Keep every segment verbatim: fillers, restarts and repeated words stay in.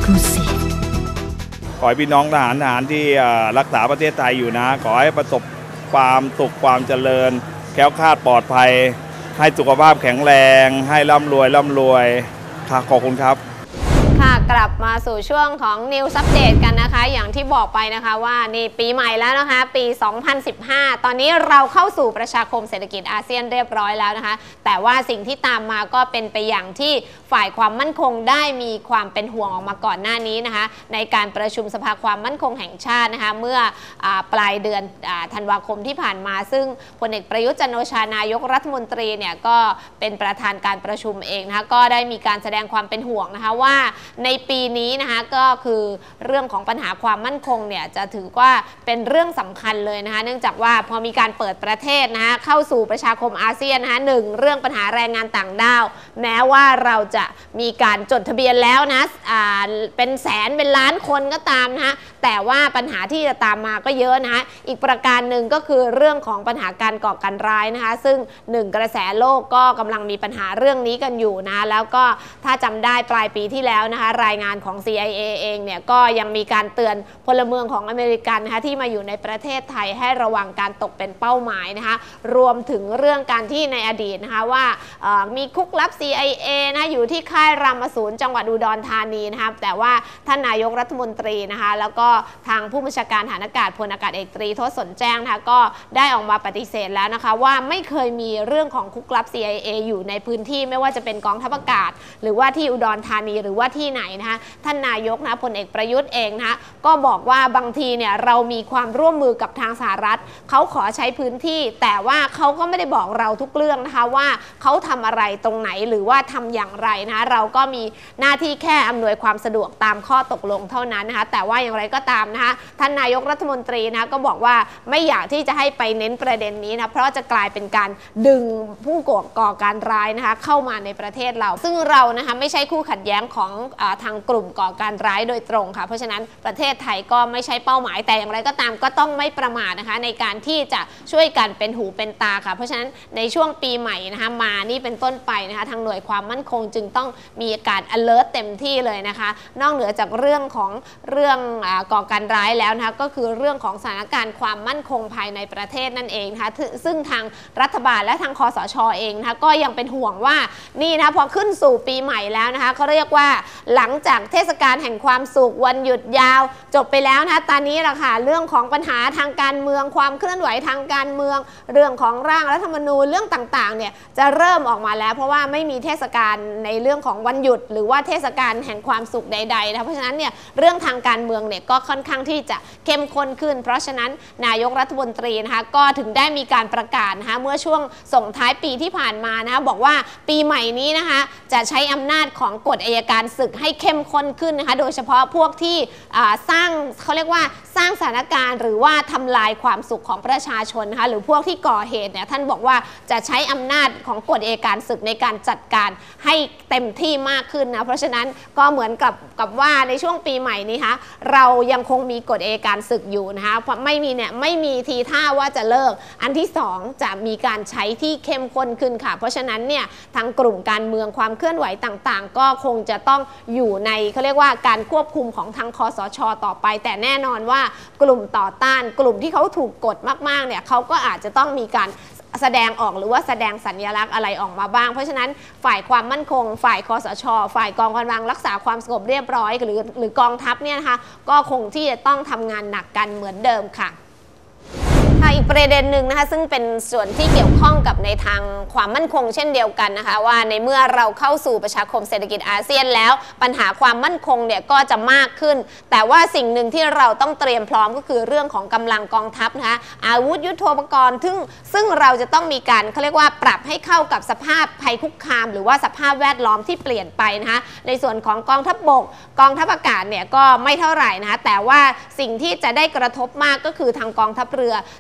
Exclusive ขอให้พี่น้องทหารทหารที่รักษาประเทศไทยอยู่นะขอให้ประสบความสุขความเจริญแคล้วคลาดปลอดภัยให้สุขภาพแข็งแรงให้ร่ำรวยร่ำรวยค่ะขอบคุณครับค่ะกลับมาสู่ช่วงของ News Update กันนะคะอย่างที่บอกไปนะคะว่านี่ปีใหม่แล้วนะคะปี สองพันสิบห้า ตอนนี้เราเข้าสู่ประชาคมเศรษฐกิจอาเซียนเรียบร้อยแล้วนะคะแต่ว่าสิ่งที่ตามมาก็เป็นไปอย่างที่ฝ่ายความมั่นคงได้มีความเป็นห่วงออกมาก่อนหน้านี้นะคะในการประชุมสภาความมั่นคงแห่งชาตินะคะเมื่อปลายเดือนธันวาคมที่ผ่านมาซึ่งพลเอกประยุทธ์จันทร์โอชานายกรัฐมนตรีเนี่ยก็เป็นประธานการประชุมเองนะคะก็ได้มีการแสดงความเป็นห่วงนะคะว่าในปีนี้นะคะก็คือเรื่องของปัญหาความมั่นคงเนี่ยจะถือว่าเป็นเรื่องสำคัญเลยนะคะเนื่องจากว่าพอมีการเปิดประเทศนะคะเข้าสู่ประชาคมอาเซียนนะคะหนึ่งเรื่องปัญหาแรงงานต่างด้าวแม้ว่าเราจะมีการจดทะเบียนแล้วนะอ่าเป็นแสนเป็นล้านคนก็ตามนะคะแต่ว่าปัญหาที่จะตามมาก็เยอะนะคะอีกประการหนึ่งก็คือเรื่องของปัญหาการก่อการร้ายนะคะซึ่งหนึ่งกระแสโลกก็กำลังมีปัญหาเรื่องนี้กันอยู่นะแล้วก็ถ้าจำได้ปลายปีที่แล้วนะคะรายงานของ ซี ไอ เอ เองเนี่ยก็ยังมีการเตือนพลเมืองของอเมริกันนะคะที่มาอยู่ในประเทศไทยให้ระวังการตกเป็นเป้าหมายนะคะรวมถึงเรื่องการที่ในอดีตนะคะว่ามีคุกลับ ซี ไอ เอ นะอยู่ที่ค่ายรามสูรจังหวัดอุดรธานีนะคะแต่ว่าท่านนายกรัฐมนตรีนะคะแล้วก็ทางผู้บัญชาการฐานอากาศพลอากาศเอกตรีทศสนแจ้งนะคะก็ได้ออกมาปฏิเสธแล้วนะคะว่าไม่เคยมีเรื่องของคุกลับ ซี ไอ เอ อยู่ในพื้นที่ไม่ว่าจะเป็นกองทัพอากาศหรือว่าที่อุดรธานีหรือว่าที่ไหนนะคะท่านนายกนะพลเอกประยุทธ์เองนะคะก็บอกว่าบางทีเนี่ยเรามีความร่วมมือกับทางสหรัฐเขาขอใช้พื้นที่แต่ว่าเขาก็ไม่ได้บอกเราทุกเรื่องนะคะว่าเขาทำอะไรตรงไหนหรือว่าทำอย่างไรนะคะเราก็มีหน้าที่แค่อำนวยความสะดวกตามข้อตกลงเท่านั้นนะคะแต่ว่าอย่างไรก็ตามนะคะท่านนายกรัฐมนตรีนะก็บอกว่าไม่อยากที่จะให้ไปเน้นประเด็นนี้นะเพราะจะกลายเป็นการดึงผู้ก่อการร้ายนะคะเข้ามาในประเทศเราซึ่งเรานะคะไม่ใช่คู่ขัดแย้งของอ่าทางกลุ่มก่อการร้ายโดยตรงค่ะเพราะฉะนั้นประเทศไทยก็ไม่ใช่เป้าหมายแต่อย่างไรก็ตามก็ต้องไม่ประมาทนะคะในการที่จะช่วยกันเป็นหูเป็นตาค่ะเพราะฉะนั้นในช่วงปีใหม่นะคะมานี่เป็นต้นไปนะคะทางหน่วยความมั่นคงจึงต้องมีการ alert เต็มที่เลยนะคะนอกเหนือจากเรื่องของเรื่องก่อการร้ายแล้วนะคะก็คือเรื่องของสถานการณ์ความมั่นคงภายในประเทศนั่นเองนะคะซึ่งทางรัฐบาลและทางคสช.เองนะคะก็ยังเป็นห่วงว่านี่นะพอขึ้นสู่ปีใหม่แล้วนะคะเขาเรียกว่าหลังจากเทศกาลแห่งความสุขวันหยุดยาวจบไปแล้วนะคะตอนนี้ล่ะค่ะเรื่องของปัญหาทางการเมืองความเคลื่อนไหวทางการเมืองเรื่องของร่างรัฐธรรมนูญเรื่องต่างๆเนี่ยจะเริ่มออกมาแล้วเพราะว่าไม่มีเทศกาลในเรื่องของวันหยุดหรือว่าเทศกาลแห่งความสุขใดๆนะเพราะฉะนั้นเนี่ยเรื่องทางการเมืองเนี่ยก็ค่อนข้างที่จะเข้มข้นขึ้นเพราะฉะนั้นนายกรัฐมนตรีนะคะก็ถึงได้มีการประกาศนะคะเมื่อช่วงส่งท้ายปีที่ผ่านมานะคะบอกว่าปีใหม่นี้นะคะจะใช้อำนาจของกฎอัยการศึกให้เข้มข้นขึ้นนะคะโดยเฉพาะพวกที่สร้างเขาเรียกว่าสร้างสถานการณ์หรือว่าทำลายความสุขของประชาชนนะคะหรือพวกที่ก่อเหตุเนี่ยท่านบอกว่าจะใช้อำนาจของกฎอัยการศึกในการจัดการให้เต็มที่มากขึ้นนะเพราะฉะนั้นก็เหมือนกับกับว่าในช่วงปีใหม่นี้คะเรายังคงมีกฎอัยการศึกอยู่นะคะไม่มีเนี่ยไม่มีทีท่าว่าจะเลิกอันที่สองจะมีการใช้ที่เข้มข้นขึ้นค่ะเพราะฉะนั้นเนี่ยทางกลุ่มการเมืองความเคลื่อนไหวต่างๆก็คงจะต้องอยู่ในเขาเรียกว่าการควบคุมของทางคสช.ต่อไปแต่แน่นอนว่ากลุ่มต่อต้านกลุ่มที่เขาถูกกดมากๆเนี่ยเขาก็อาจจะต้องมีการแสดงออกหรือว่าแสดงสัญลักษณ์อะไรออกมาบ้างเพราะฉะนั้นฝ่ายความมั่นคงฝ่ายคสช.ฝ่ายกองกำลังรักษาความสงบเรียบร้อยหรือหรือกองทัพเนี่ยนะคะก็คงที่จะต้องทำงานหนักกันเหมือนเดิมค่ะอีกประเด็นหนึ่งนะคะซึ่งเป็นส่วนที่เกี่ยวข้องกับในทางความมั่นคงเช่นเดียวกันนะคะว่าในเมื่อเราเข้าสู่ประชาคมเศรษฐกิจอาเซียนแล้วปัญหาความมั่นคงเนี่ยก็จะมากขึ้นแต่ว่าสิ่งหนึ่งที่เราต้องเตรียมพร้อมก็คือเรื่องของกำลังกองทัพนะคะอาวุธยุทโธปกรณ์ซึ่งซึ่งเราจะต้องมีการเขาเรียกว่าปรับให้เข้ากับสภาพภัยคุกคามหรือว่าสภาพแวดล้อมที่เปลี่ยนไปนะคะในส่วนของกองทัพบกกองทัพอากาศเนี่ยก็ไม่เท่าไหร่นะคะแต่ว่าสิ่งที่จะได้กระทบมากก็คือทางกองทัพเรือ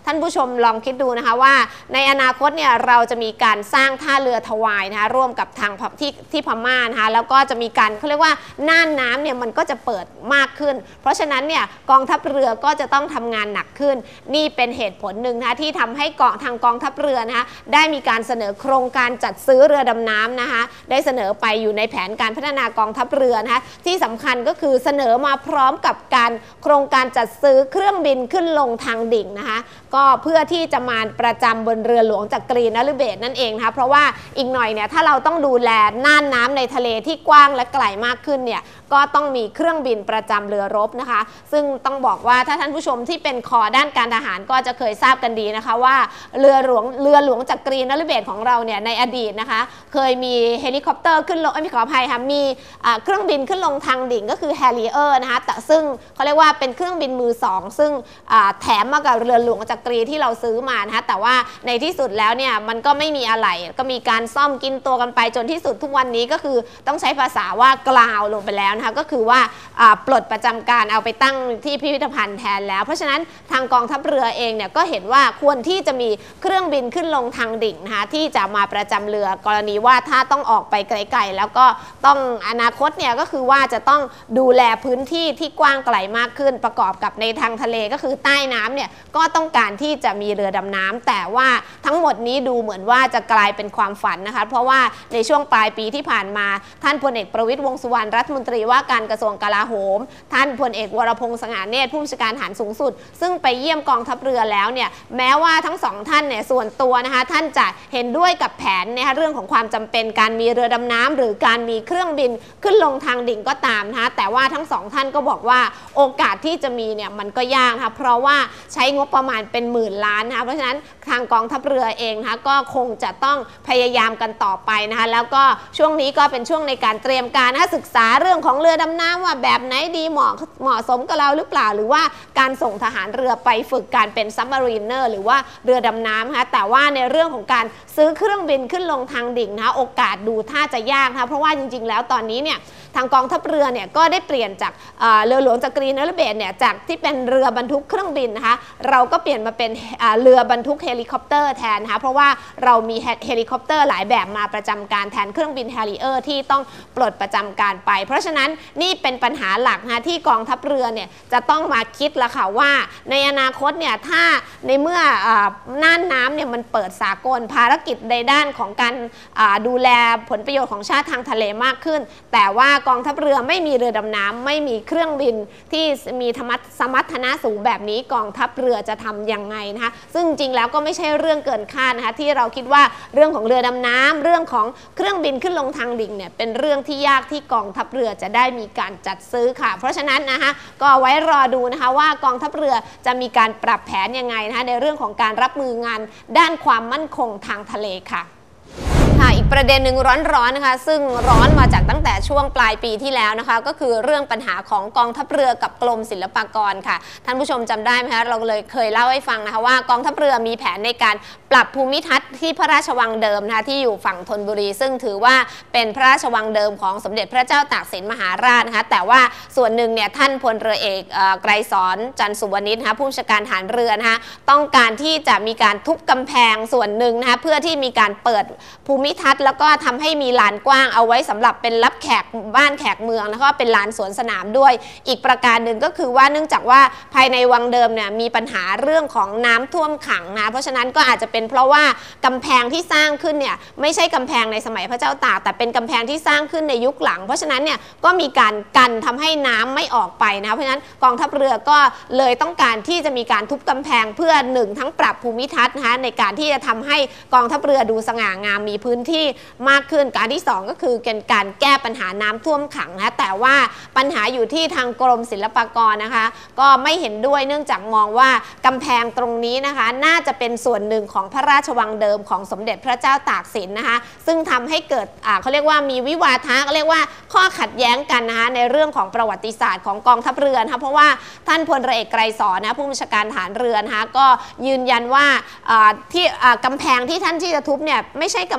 ท่านผู้ชมลองคิดดูนะคะว่าในอนาคตเนี่ยเราจะมีการสร้างท่าเรือถวายนะคะร่วมกับทางที่ที่พม่านะคะแล้วก็จะมีการเขาเรียกว่าน่านน้ำเนี่ยมันก็จะเปิดมากขึ้นเพราะฉะนั้นเนี่ยกองทัพเรือก็จะต้องทำงานหนักขึ้นนี่เป็นเหตุผลหนึ่งนะคะที่ทำให้กองทางกองทัพเรือนะคะได้มีการเสนอโครงการจัดซื้อเรือดำน้ำนะคะได้เสนอไปอยู่ในแผนการพัฒนากองทัพเรือนะคะที่สำคัญก็คือเสนอมาพร้อมกับการโครงการจัดซื้อเครื่องบินขึ้นลงทางดิ่งนะคะก็เพื่อที่จะมาประจำบนเรือหลวงจักรีนฤเบศรนั่นเองนะคะเพราะว่าอีกหน่อยเนี่ยถ้าเราต้องดูแลน่านน้ำในทะเลที่กว้างและไกลมากขึ้นเนี่ยก็ต้องมีเครื่องบินประจำเรือรบนะคะซึ่งต้องบอกว่าถ้าท่านผู้ชมที่เป็นคอด้านการทหารก็จะเคยทราบกันดีนะคะว่าเรือหลวงเรือหลวงจักรีนฤเบศรของเราเนี่ยในอดีตนะคะเคยมีเฮลิคอปเตอร์ขึ้นลงไม่ขออภัยค่ะมีเครื่องบินขึ้นลงทางดิ่งก็คือแฮริเออร์นะคะแต่ซึ่งเขาเรียกว่าเป็นเครื่องบินมือสองซึ่งแถมมากับเรือหลวงจักรีที่เราซื้อมานะคะแต่ว่าในที่สุดแล้วเนี่ยมันก็ไม่มีอะไรก็มีการซ่อมกินตัวกันไปจนที่สุดทุกวันนี้ก็คือต้องใช้ภาษาว่ากล่าวลงไปแล้วนะคะก็คือว่าปลดประจำการเอาไปตั้งที่พิพิธภัณฑ์แทนแล้วเพราะฉะนั้นทางกองทัพเรือเองเนี่ยก็เห็นว่าควรที่จะมีเครื่องบินขึ้นลงทางดิ่งนะคะที่จะมาประจำเรือกรณีว่าถ้าต้องออกไปไกลๆแล้วก็ต้องอนาคตเนี่ยก็คือว่าจะต้องดูแลพื้นที่ที่กว้างไกลมากขึ้นประกอบกับในทางทะเลก็คือใต้น้ำเนี่ยก็ต้องการที่จะมีเรือดำน้ำแต่ว่าทั้งหมดนี้ดูเหมือนว่าจะกลายเป็นความฝันนะคะเพราะว่าในช่วงปลายปีที่ผ่านมาท่านพลเอกประวิตรวงษ์สุวรรณรัฐมนตรีว่าการกระทรวงกลาโหมท่านพลเอกวรพงษ์สง่าเนตรผู้บัญชาการทหารสูงสุดซึ่งไปเยี่ยมกองทัพเรือแล้วเนี่ยแม้ว่าทั้งสองท่านเนี่ยส่วนตัวนะคะท่านจะเห็นด้วยกับแผนนะคะเรื่องของความจำเป็นการมีเรือดำน้ำหรือการมีเครื่องบินขึ้นลงทางดิ่งก็ตามนะคะแต่ว่าทั้งสองท่านก็บอกว่าโอกาสที่จะมีเนี่ยมันก็ยากนะคะเพราะว่าใช้งบประมาณเป็นหมื่นล้านนะคะเพราะฉะนั้นทางกองทัพเรือเองนะคะก็คงจะต้องพยายามกันต่อไปนะคะแล้วก็ช่วงนี้ก็เป็นช่วงในการเตรียมการนะศึกษาเรื่องของเรือดำน้ำว่าแบบไหนดีเหมาะเหมาะสมกับเราหรือเปล่าหรือว่าการส่งทหารเรือไปฝึกการเป็นซับมารีเนอร์หรือว่าเรือดำน้ำนะคะแต่ว่าในเรื่องของการซื้อเครื่องบินขึ้นลงทางดิ่งนะคะโอกาสดูท่าจะยากนะคะเพราะว่าจริงๆแล้วตอนนี้เนี่ยทางกองทัพเรือเนี่ยก็ได้เปลี่ยนจากเรือหลวงจักรีนฤเบศรเนี่ยจากที่เป็นเรือบรรทุกเครื่องบินนะคะเราก็เปลี่ยนมาเป็นเรือบรรทุกเฮลิคอปเตอร์แทนนะคะเพราะว่าเรามีเฮลิคอปเตอร์หลายแบบมาประจำการแทนเครื่องบินแฮริเออร์ที่ต้องปลดประจำการไปเพราะฉะนั้นนี่เป็นปัญหาหลักนะที่กองทัพเรือเนี่ยจะต้องมาคิดละค่ะว่าในอนาคตเนี่ยถ้าในเมื่อน่านน้ำเนี่ยมันเปิดสากลภารกิจในด้านของการดูแลผลประโยชน์ของชาติทางทะเลมากขึ้นแต่ว่ากองทัพเรือไม่มีเรือดำน้ำไม่มีเครื่องบินที่มีธรรมสมรรถนะสูงแบบนี้กองทัพเรือจะทำยังไงนะคะซึ่งจริงแล้วก็ไม่ใช่เรื่องเกินคาดนะคะที่เราคิดว่าเรื่องของเรือดำน้ำเรื่องของเครื่องบินขึ้นลงทางดิ่งเนี่ยเป็นเรื่องที่ยากที่กองทัพเรือจะได้มีการจัดซื้อค่ะเพราะฉะนั้นนะคะก็ไว้รอดูนะคะว่ากองทัพเรือจะมีการปรับแผนยังไงนะคะในเรื่องของการรับมืองานด้านความมั่นคงทางทะเลค่ะค่ะอีกประเด็นหนึ่งร้อนๆนะคะซึ่งร้อนมาจากตั้งแต่ช่วงปลายปีที่แล้วนะคะก็คือเรื่องปัญหาของกองทัพเรือกับกรมศิลปากรค่ะท่านผู้ชมจำได้ไหมคะเราเลยเคยเล่าให้ฟังนะคะว่ากองทัพเรือมีแผนในการปรับภูมิทัศน์ที่พระราชวังเดิมนะคะที่อยู่ฝั่งธนบุรีซึ่งถือว่าเป็นพระราชวังเดิมของสมเด็จพระเจ้าตากสินมหาราชนะคะแต่ว่าส่วนหนึ่งเนี่ยท่านพลเรือเอกไกรสอนจันทร์สุวรรณิชนะคะผู้บัญชาการทหารเรือนะคะต้องการที่จะมีการทุบกำแพงส่วนหนึ่งนะคะเพื่อที่มีการเปิดภูมิทัศน์แล้วก็ทำให้มีลานกว้างเอาไว้สำหรับเป็นรับแขกบ้านแขกเมืองแล้วก็เป็นลานสวนสนามด้วยอีกประการหนึ่งก็คือว่าเนื่องจากว่าภายในวังเดิมเนี่ยมีปัญหาเรื่องของน้ำท่วมขังนะเพราะฉะนั้นก็อาจจะเป็นเพราะว่ากำแพงที่สร้างขึ้นเนี่ยไม่ใช่กำแพงในสมัยพระเจ้าตากแต่เป็นกำแพงที่สร้างขึ้นในยุคหลังเพราะฉะนั้นเนี่ยก็มีการกันทำให้น้ำไม่ออกไปนะเพราะฉะนั้นกองทัพเรือก็เลยต้องการที่จะมีการทุบกำแพงเพื่อหนึ่งทั้งปรับภูมิทัศน์นะคะในการที่จะทำให้กองทัพเรือดูสง่างามมีพื้นที่มากขึ้นการที่สองก็คือการแก้ปัญหาน้ำท่วมขังนะแต่ว่าปัญหาอยู่ที่ทางกรมศิลปากรนะคะก็ไม่เห็นด้วยเนื่องจากมองว่ากำแพงตรงนี้นะคะน่าจะเป็นส่วนหนึ่งของพระราชวังเดิมของสมเด็จพระเจ้าตากสินนะคะซึ่งทำให้เกิดเขาเรียกว่ามีวิวาทะเขาเรียกว่าข้อขัดแย้งกันนะคะในเรื่องของประวัติศาสตร์ของกองทัพเรือนะคะเพราะว่าท่านพลเรือเอกไกรสอนนะผู้บัญชาการทหารเรือนะคะก็ยืนยันว่าที่กำแพงที่ท่านที่จะทุบเนี่ยไม่ใช่กำแพง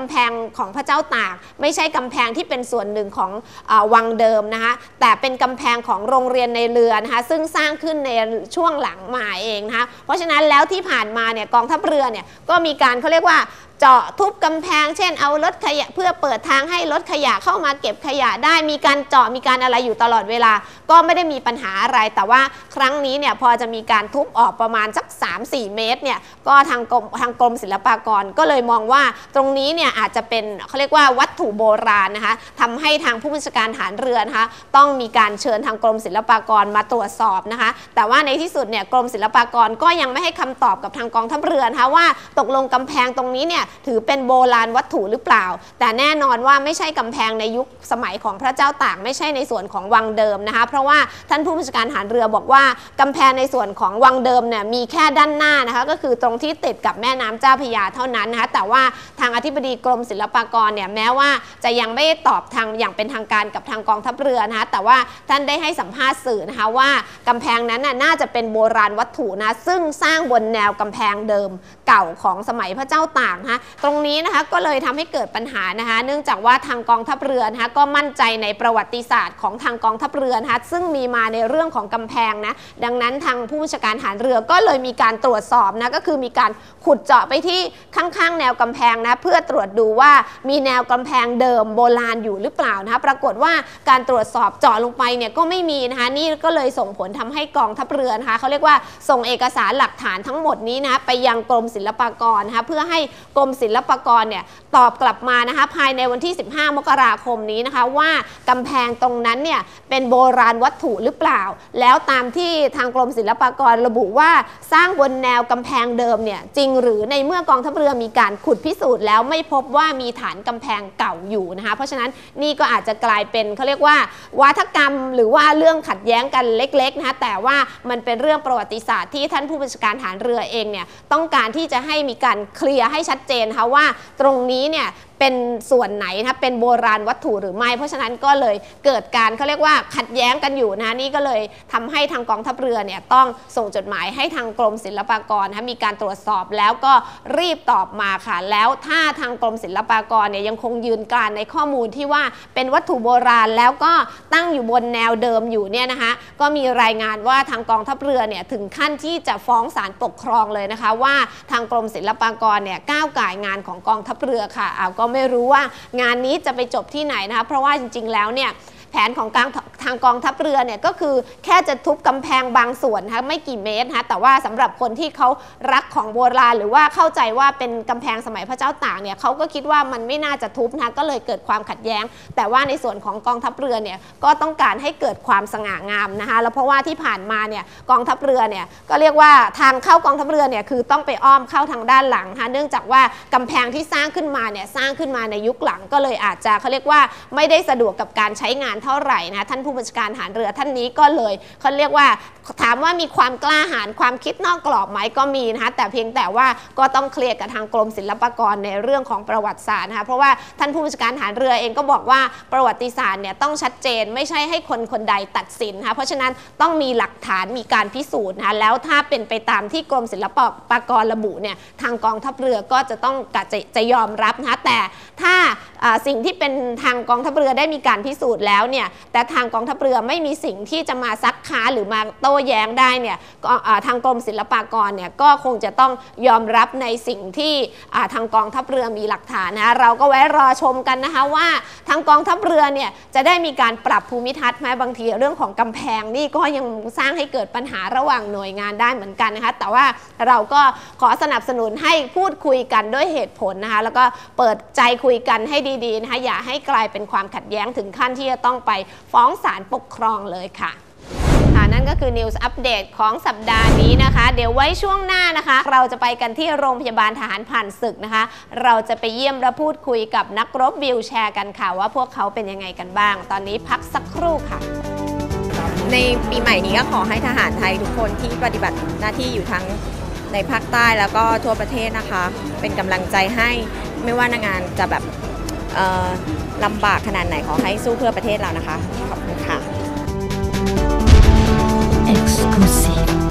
ของพระเจ้าตากไม่ใช่กำแพงที่เป็นส่วนหนึ่งของเอ่อวังเดิมนะคะแต่เป็นกำแพงของโรงเรียนในเรือนะคะซึ่งสร้างขึ้นในช่วงหลังมาเองนะคะเพราะฉะนั้นแล้วที่ผ่านมาเนี่ยกองทัพเรือเนี่ยก็มีการเขาเรียกว่าเจาะทุบกำแพงเช่นเอารถขยะเพื่อเปิดทางให้รถขยะเข้ามาเก็บขยะได้มีการเจาะมีการอะไรอยู่ตลอดเวลาก็ไม่ได้มีปัญหาอะไรแต่ว่าครั้งนี้เนี่ยพอจะมีการทุบออกประมาณสัก สามถึงสี่ เมตรเนี่ยก็ทางกรมทางกรมศิลปากรก็เลยมองว่าตรงนี้เนี่ยอาจจะเป็นเขาเรียกว่าวัตถุโบราณนะคะทำให้ทางผู้บัญชาการทหารเรือนะคะต้องมีการเชิญทางกรมศิลปากรมาตรวจสอบนะคะแต่ว่าในที่สุดเนี่ยกรมศิลปากรก็ยังไม่ให้คำตอบกับทางกองทัพเรือนะคะว่าตกลงกำแพงตรงนี้เนี่ยถือเป็นโบราณวัตถุหรือเปล่าแต่แน่นอนว่าไม่ใช่กำแพงในยุคสมัยของพระเจ้าตากไม่ใช่ในส่วนของวังเดิมนะคะเพราะว่าท่านผู้บัญชาการทหารเรือบอกว่ากำแพงในส่วนของวังเดิมเนี่ยมีแค่ด้านหน้านะคะก็คือตรงที่ติดกับแม่น้ำเจ้าพระยาเท่านั้นนะคะแต่ว่าทางอธิบดีกรมศิลปากรเนี่ยแม้ว่าจะยังไม่ตอบทางอย่างเป็นทางการกับทางกองทัพเรือนะคะแต่ว่าท่านได้ให้สัมภาษณ์สื่อนะคะว่ากำแพงนั้นน่าจะเป็นโบราณวัตถุนะซึ่งสร้างบนแนวกำแพงเดิมเก่าของสมัยพระเจ้าตากนะคะตรงนี้นะคะก็เลยทำให้เกิดปัญหานะคะเนื่องจากว่าทางกองทัพเรือนะคะก็มั่นใจในประวัติศาสตร์ของทางกองทัพเรือนะคะซึ่งมีมาในเรื่องของกำแพงนะดังนั้นทางผู้บัญชาการทหารเรือก็เลยมีการตรวจสอบนะก็คือมีการขุดเจาะไปที่ข้างๆแนวกำแพงนะเพื่อตรวจดูว่ามีแนวกำแพงเดิมโบราณอยู่หรือเปล่านะคะปรากฏว่าการตรวจสอบเจาะลงไปเนี่ยก็ไม่มีนะคะนี่ก็เลยส่งผลทำให้กองทัพเรือนะคะเขาเรียกว่าส่งเอกสารหลักฐานทั้งหมดนี้นะไปยังกรมศิลปากรนะคะเพื่อให้กรมศิลปากรเนี่ยตอบกลับมานะคะภายในวันที่สิบห้ามกราคมนี้นะคะว่ากำแพงตรงนั้นเนี่ยเป็นโบราณวัตถุหรือเปล่าแล้วตามที่ทางกรมศิลปากรระบุว่าสร้างบนแนวกำแพงเดิมเนี่ยจริงหรือในเมื่อกองทัพเรือมีการขุดพิสูจน์แล้วไม่พบว่ามีฐานกำแพงเก่าอยู่นะคะเพราะฉะนั้นนี่ก็อาจจะกลายเป็นเขาเรียกว่าวาทกรรมหรือว่าเรื่องขัดแย้งกันเล็กๆนะคะแต่ว่ามันเป็นเรื่องประวัติศาสตร์ที่ท่านผู้บัญชาการทหารเรือเองเนี่ยต้องการที่จะให้มีการเคลียร์ให้ชัดเจนนะคะว่าตรงนี้เนี่ยเป็นส่วนไหนนะเป็นโบราณวัตถุหรือไม่เพราะฉะนั้นก็เลยเกิดการเขาเรียกว่าขัดแย้งกันอยู่นะนี่ก็เลยทำให้ทางกองทัพเรือเนี่ยต้องส่งจดหมายให้ทางกรมศิลปากรนะมีการตรวจสอบแล้วก็รีบตอบมาค่ะแล้วถ้าทางกรมศิลปากรเนี่ยยังคงยืนกรานในข้อมูลที่ว่าเป็นวัตถุโบราณแล้วก็ตั้งอยู่บนแนวเดิมอยู่เนี่ยนะคะก็มีรายงานว่าทางกองทัพเรือเนี่ยถึงขั้นที่จะฟ้องศาลปกครองเลยนะคะว่าทางกรมศิลปากรเนี่ยก้าวก่ายงานของกองทัพเรือค่ะเอาก็ไม่รู้ว่างานนี้จะไปจบที่ไหนนะคะเพราะว่าจริงๆแล้วเนี่ยแผนของการทางกองทัพเรือเนี่ยก็คือแค่จะทุบกำแพงบางส่วนนะคะไม่กี่เมตรนะคะแต่ว่าสำหรับคนที่เขารักของโบราณหรือว่าเข้าใจว่าเป็นกำแพงสมัยพระเจ้าตากเนี่ยเขาก็คิดว่ามันไม่น่าจะทุบนะคะก็เลยเกิดความขัดแย้งแต่ว่าในส่วนของกองทัพเรือเนี่ยก็ต้องการให้เกิดความสง่างามนะคะแล้วเพราะว่าที่ผ่านมาเนี่ยกองทัพเรือเนี่ยก็เรียกว่าทางเข้ากองทัพเรือเนี่ยคือต้องไปอ้อมเข้าทางด้านหลังนะคะเนื่องจากว่ากำแพงที่สร้างขึ้นมาเนี่ยสร้างขึ้นมาในยุคหลังก็เลยอาจจะเขาเรียกว่าไม่ได้สะดวกกับการใช้งานเท่าไหร่นะท่านผู้บัญชาการทหารเรือท่านนี้ก็เลยเขาเรียกว่าถามว่ามีความกล้าหาญความคิดนอกกรอบไหมก็มีนะคะแต่เพียงแต่ว่าก็ต้องเคลียร์กับทางกรมศิลปากรในเรื่องของประวัติศาสตร์นะคะเพราะว่าท่านผู้บัญชาการทหารเรือเองก็บอกว่าประวัติศาสตร์เนี่ยต้องชัดเจนไม่ใช่ให้คนคนใดตัดสินนะคะเพราะฉะนั้นต้องมีหลักฐานมีการพิสูจน์นะคะแล้วถ้าเป็นไปตามที่กรมศิลปากรระบุเนี่ยทางกองทัพเรือก็จะต้องจะจะยอมรับนะคะแต่ถ้าสิ่งที่เป็นทางกองทัพเรือได้มีการพิสูจน์แล้วเนี่ยแต่ทางกองทัพเรือไม่มีสิ่งที่จะมาซักค้านหรือมาโต้แย้งได้เนี่ยทางกรมศิลปากรเนี่ยก็คงจะต้องยอมรับในสิ่งที่ทางกองทัพเรือมีหลักฐานนะเราก็ไว้รอชมกันนะคะว่าทางกองทัพเรือเนี่ยจะได้มีการปรับภูมิทัศน์ไหมบางทีเรื่องของกำแพงนี่ก็ยังสร้างให้เกิดปัญหาระหว่างหน่วยงานได้เหมือนกันนะคะแต่ว่าเราก็ขอสนับสนุนให้พูดคุยกันด้วยเหตุผลนะคะแล้วก็เปิดใจคุยกันให้ดีๆนะคะอย่าให้กลายเป็นความขัดแย้งถึงขั้นที่จะต้องไปฟ้องศาลปกครองเลยค่ะนั่นก็คือ News Update ของสัปดาห์นี้นะคะเดี๋ยวไว้ช่วงหน้านะคะเราจะไปกันที่โรงพยาบาลทหารผ่านศึกนะคะเราจะไปเยี่ยมและพูดคุยกับนักรบวีลแชร์กันค่ะว่าพวกเขาเป็นยังไงกันบ้างตอนนี้พักสักครู่ค่ะในปีใหม่นี้ก็ขอให้ทหารไทยทุกคนที่ปฏิบัติหน้าที่อยู่ทั้งในภาคใต้แล้วก็ทั่วประเทศนะคะเป็นกำลังใจให้ไม่ว่างานจะแบบลำบากขนาดไหนขอให้สู้เพื่อประเทศเรานะคะขอบคุณค่ะ Exclusive